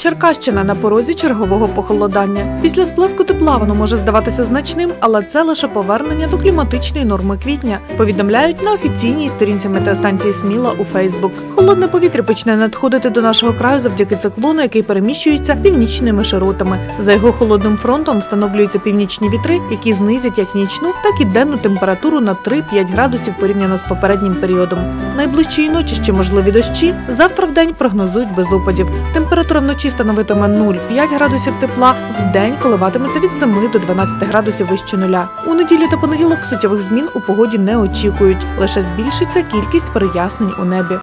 Черкащина на порозі чергового похолодання. Після сплеску тепла воно може здаватися значним, але це лише повернення до кліматичної норми квітня, повідомляють на офіційній сторінці метеостанції Сміла у Фейсбук. Холодне повітря почне надходити до нашого краю завдяки циклону, який переміщується північними широтами. За його холодним фронтом встановлюються північні вітри, які знизять як нічну, так і денну температуру на 3-5 градусів порівняно з попереднім періодом. Найближчої ночі ще можливі дощі, завтра вдень прогнозують без опадів. Температура вночі становитиме 0,5 градусів тепла, вдень коливатиметься від 7 до 12 градусів вище нуля. У неділю та понеділок суттєвих змін у погоді не очікують, лише збільшиться кількість прояснень у небі.